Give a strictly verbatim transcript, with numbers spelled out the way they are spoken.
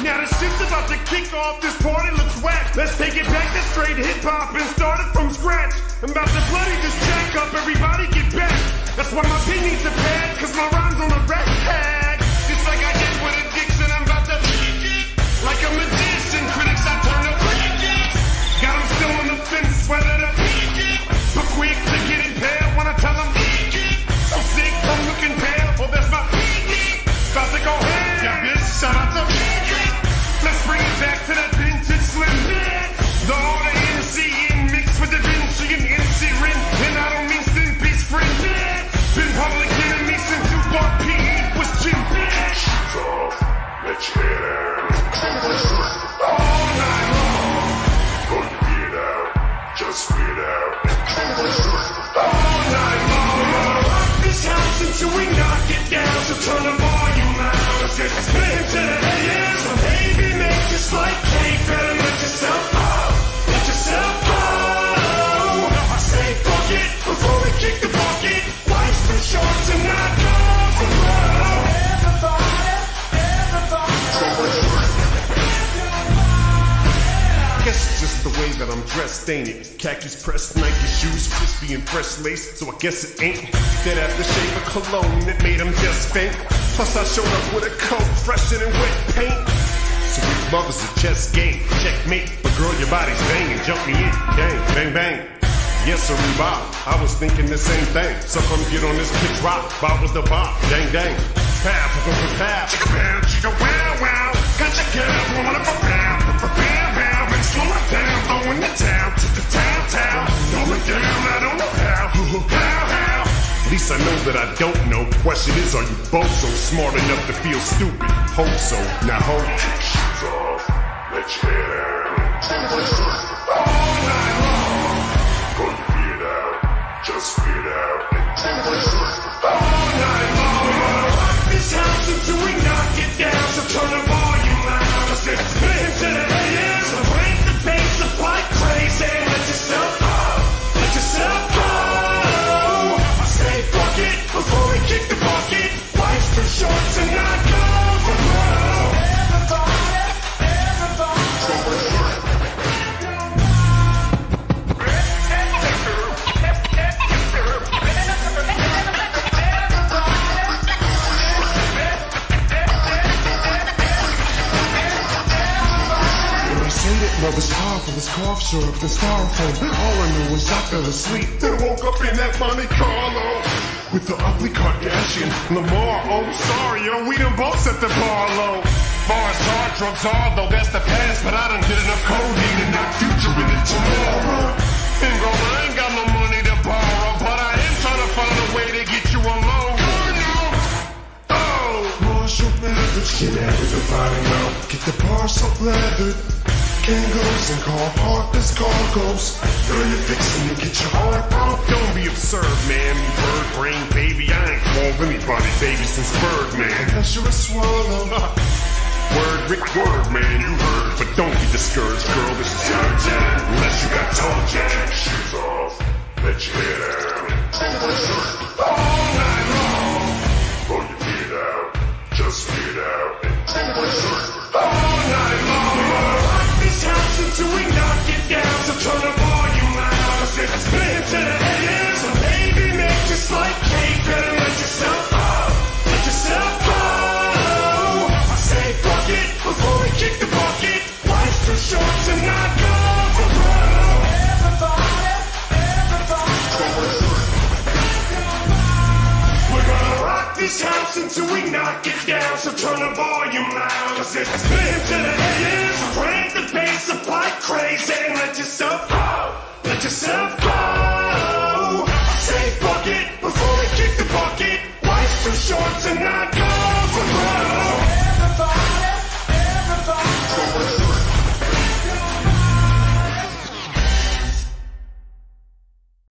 Now the shit's about to kick off, this party looks whack. Let's take it back to straight hip-hop and start it from scratch. I'm about to bloody this jack up, everybody get back. That's why my pin needs a pad, cause my rhyme's on the rat tag. Just like I did with addiction, I'm about to like a magician, critics I turn up. Got them still on the fence, whether the but quick to get impaired when I tell them so sick, I'm looking pale, well that's my about to go ahead. Yeah, bitch, shout out to let's bring it back to that vintage slim. The order N C in mixed with the Vinci and N C Rin. And I don't mean sin peace friend. Been public enemy since you bought P E was Jim. Shoes off, let your head out. All night long. Pull your beard out, just spit out. All night long. Rock this house until we knock it down. So turn the volume out. Just spin to the haters. So baby, make this like cake. Better let yourself go. Let yourself go. I say fuck it before we kick the bucket. Life's too short to not go for broke. Everybody, everybody. Guess it's just the way that I'm dressed, ain't it? Khakis pressed, Nike shoes, crispy and fresh lace, so I guess it ain't that aftershave of cologne that made them just faint. Plus I showed up with a coat fresher than wet paint. So if love is a chess game, checkmate. But girl, your body's banging, jump me in, bang, bang, bang. Yes, sir, Bob, I was thinking the same thing. So come get on this kick rock, Bob was the Bob, dang, dang. Pow, pow, pow, pow, chicka pow, chicka wow, wow. Got your girl, wanna for pow, for pow, pow. And slow it down, going to town, to the town, town. Slow it down, I don't know how, how, how. At least I know that I don't know. Question is, are you both so smart enough to feel stupid? Hope so, now hold your shoes off, let your head out. All night long, pull your beard out, just spit out. All night long, rock this house until we knock it down. So turn the volume loud, just spin to the haters. So break the bass up like crazy. Let yourself go, let yourself go. Fuck it before we kick the bucket. Life's too short to not go for broke. Everybody, everybody. Love is hard for this cough syrup, this styrofoam. All I knew was I fell asleep, then woke up in that Monte Carlo with the ugly Kardashian Lamar. Oh, sorry, yo, we done both set the bar low. Far as hard drugs are, though that's the past. But I done did enough codeine to knock future in it tomorrow. And girl, I ain't got no money to borrow, but I am trying to find a way to get you alone. Oh, Marshall Mathers, get out of the body now. Get the bar so leathered. Kangos and call partners cargoes. Girl, you're fixing to get your heart out. Don't be absurd, man. You bird brain baby. I ain't called anybody baby since Birdman. Unless you're a swallow. Word, Rick, word, man, you heard. But don't be discouraged, girl. This is your time. Unless you got toe jack. Shoes off. Let your head out. All night long. Pull your feet out. Just spit out. All night long. House until we knock it down. So turn the volume loud. Spin to the haters. So baby, make just like cake. Better let yourself go. Let yourself go. I say fuck it before we kick the bucket. Life's too short to not go for broke. Everybody, everybody. We're gonna rock this house until we knock it down. So turn the volume loud. Cause it's spin to the haters. Crank the bass up like crazy. Let yourself go. Let yourself go. I say fuck it before we kick the bucket. Life's too short to not go for broke.